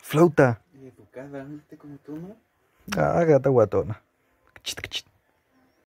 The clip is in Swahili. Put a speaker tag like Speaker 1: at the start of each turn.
Speaker 1: Flauta.
Speaker 2: Y educada, ¿viste como tú, no?
Speaker 1: Ah, gata guatona. Cachit, cachit.